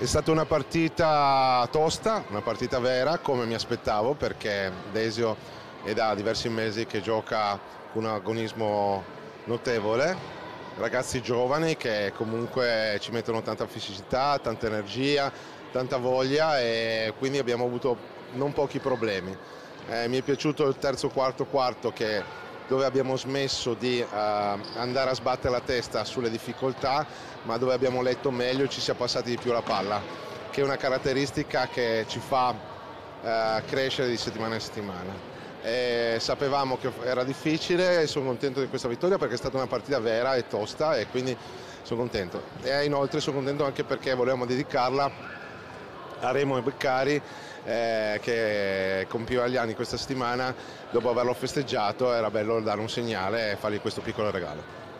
È stata una partita tosta, una partita vera come mi aspettavo, perché Desio è da diversi mesi che gioca con un agonismo notevole, ragazzi giovani che comunque ci mettono tanta fisicità, tanta energia, tanta voglia e quindi abbiamo avuto non pochi problemi. Mi è piaciuto il terzo quarto dove abbiamo smesso di andare a sbattere la testa sulle difficoltà, ma dove abbiamo letto meglio e ci sia passati di più la palla, che è una caratteristica che ci fa crescere di settimana in settimana. Sapevamo che era difficile e sono contento di questa vittoria perché è stata una partita vera e tosta e quindi sono contento. E inoltre sono contento anche perché volevamo dedicarla a Remo e Beccari, che compiva gli anni questa settimana. Dopo averlo festeggiato era bello dare un segnale e fargli questo piccolo regalo.